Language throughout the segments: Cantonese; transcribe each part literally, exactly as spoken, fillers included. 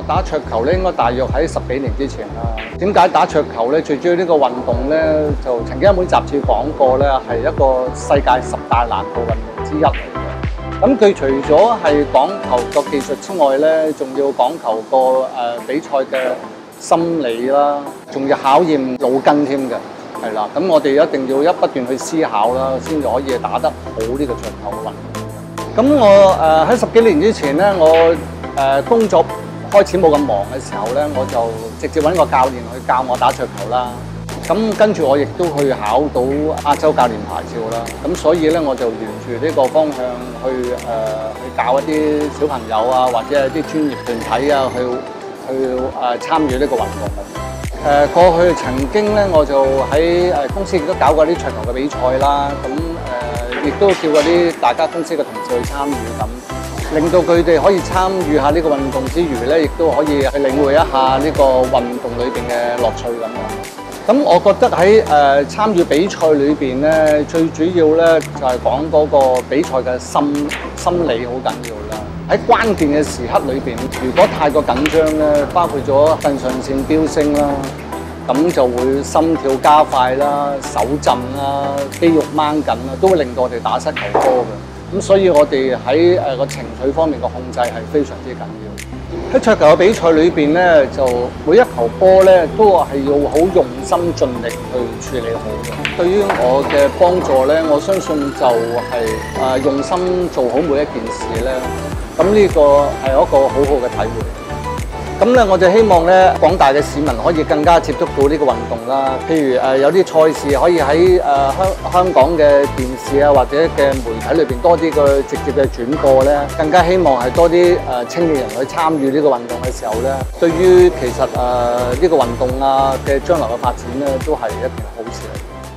打桌球咧，應該大約喺十幾年之前啦。點解打桌球咧？最主要呢個運動咧，就曾經有本雜誌講過咧，係一個世界十大難度運動之一嚟嘅。咁佢除咗係講求個技術之外咧，仲要講求個誒、呃、比賽嘅心理啦，仲要考驗腦筋添嘅。係啦，咁我哋一定要一不斷去思考啦，先至可以打得好呢個桌球嘅運動。咁我誒喺、呃、十幾年之前咧，我誒、呃、工作開始冇咁忙嘅時候咧，我就直接揾個教練去教我打桌球啦。咁跟住我亦都去考到亞洲教練牌照啦。咁所以咧，我就沿住呢個方向去誒、呃、去教一啲小朋友啊，或者係啲專業團體啊，去去誒、呃、參與呢個運動。誒、呃、過去曾經咧，我就喺誒公司亦都搞過啲桌球嘅比賽啦。咁誒亦都叫嗰啲大家公司嘅同事去參與咁。令到佢哋可以參與下呢個運動之餘咧，亦都可以去領會一下呢個運動裏邊嘅樂趣咁樣。咁我覺得喺誒、呃、參與比賽裏邊咧，最主要咧就係講嗰個比賽嘅心心理好緊要啦。喺關鍵嘅時刻裏邊，如果太過緊張咧，包括咗腎上腺飆升啦，咁就會心跳加快啦、手震啦、肌肉掹緊啦，都會令到我哋打失球波嘅。咁所以我哋喺誒個情緒方面嘅控制係非常之緊要。喺桌球嘅比賽裏邊咧，就每一球波咧都係要好用心盡力去處理好嘅。對於我嘅幫助咧，我相信就係、是、誒、呃、用心做好每一件事咧。咁呢個係一個好好嘅體會。咁咧，我就希望咧，廣大嘅市民可以更加接觸到呢個運動啦。譬如誒、呃，有啲賽事可以喺誒香香港嘅電視啊，或者嘅媒體裏邊多啲嘅直接嘅轉播咧，更加希望係多啲誒、呃、青年人去參與呢個運動嘅時候咧，對於其實誒呢、呃這個運動啊嘅將來嘅發展咧，都係一件好事嚟。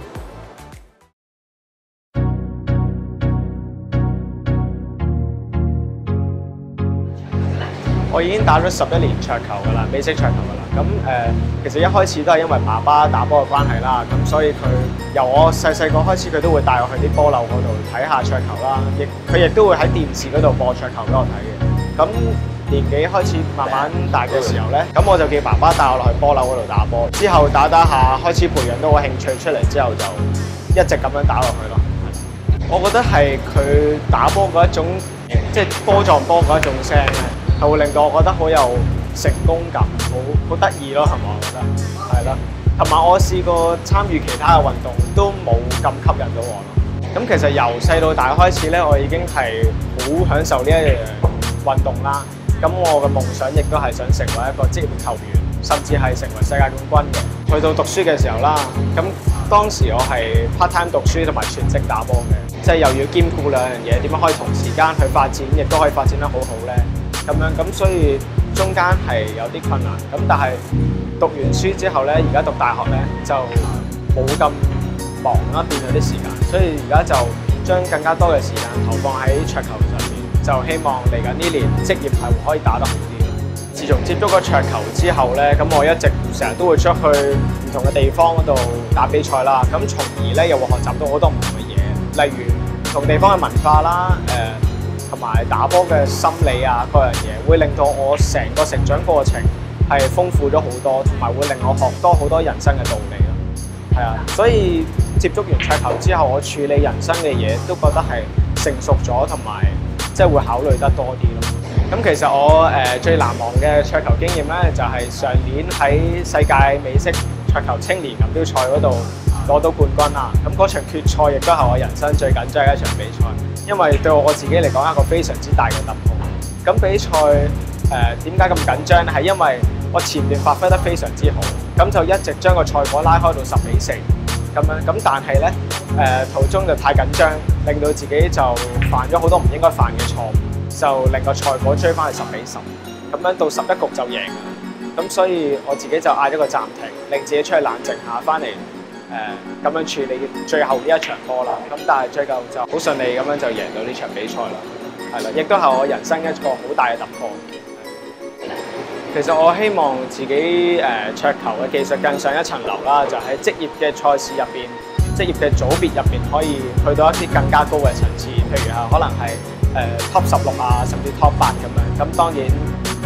我已經打咗十一年桌球㗎啦，美式桌球㗎啦。咁誒、呃，其實一開始都係因為爸爸打波嘅關係啦。咁所以佢由我細細個開始，佢都會帶我去啲波樓嗰度睇下桌球啦。亦佢亦都會喺電視嗰度播桌球俾我睇嘅。咁年紀開始慢慢大嘅時候咧，咁我就叫爸爸帶我落去波樓嗰度打波。之後打打下，開始培養到我興趣出嚟之後，就一直咁樣打落去咯。我覺得係佢打波嗰一種，即係波撞波嗰一種聲咧，係會令到我覺得好有成功感，好好得意咯，係咪？我覺得係啦。同埋我試過參與其他嘅運動，都冇咁吸引到我咯。咁其實由細到大開始咧，我已經係好享受呢一樣運動啦。咁我嘅夢想亦都係想成為一個職業球員，甚至係成為世界冠軍嘅。去到讀書嘅時候啦，咁當時我係 part time 讀書同埋全職打波嘅，即係又要兼顧兩樣嘢，點樣可以同時間去發展，亦都可以發展得好好咧。咁樣咁所以中間係有啲困難，咁但係讀完書之後咧，而家讀大學咧就冇咁忙啦，變咗啲時間，所以而家就將更加多嘅時間投放喺桌球上面，就希望嚟緊呢年職業係可以打得好啲。自從接觸咗桌球之後咧，咁我一直成日都會出去唔同嘅地方嗰度打比賽啦，咁從而咧又會學習到好多唔同嘅嘢，例如唔同地方嘅文化啦，誒、呃。同埋打波嘅心理啊，各樣嘢會令到我成個成長過程係豐富咗好多，同埋會令我學多好多人生嘅道理咯。係啊，所以接觸完桌球之後，我處理人生嘅嘢都覺得係成熟咗，同埋即係會考慮得多啲咯。咁其實我誒、呃、最難忘嘅桌球經驗咧，就係、是、上年喺世界美式桌球青年錦標賽嗰度攞到冠軍啦。咁嗰場決賽亦都係我人生最緊張嘅一場比賽。因為對我自己嚟講係一個非常之大嘅突破。咁比賽誒點解咁緊張咧？係因為我前段發揮得非常之好，咁就一直將個賽果拉開到十比四咁樣。咁但係咧誒途中就太緊張，令到自己就犯咗好多唔應該犯嘅錯誤，就令個賽果追翻去十比十。咁樣到十一局就贏啦。咁所以我自己就嗌咗個暫停，令自己出去冷靜下，翻嚟。誒咁樣處理最後呢一場波啦，咁但係最後就好順利咁樣就贏到呢場比賽啦，係啦，亦都係我人生一個好大嘅突破。其實我希望自己誒、呃、桌球嘅技術更上一層樓啦，就喺職業嘅賽事入邊、職業嘅組別入邊可以去到一啲更加高嘅層次，譬如係可能係誒 top 十六啊，甚至 top 八咁樣。咁當然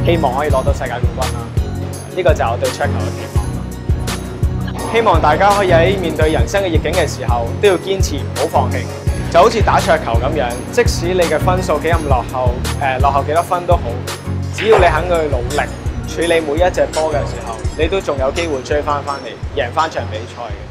希望可以攞到世界冠軍啦。呢個就係我對桌球嘅期望。希望大家可以喺面對人生嘅逆境嘅時候，都要堅持，唔好放棄。就好似打桌球咁樣，即使你嘅分數幾咁落後，誒、呃、落後幾多分都好，只要你肯去努力處理每一隻波嘅時候，你都仲有機會追翻翻嚟，贏翻場比賽嘅。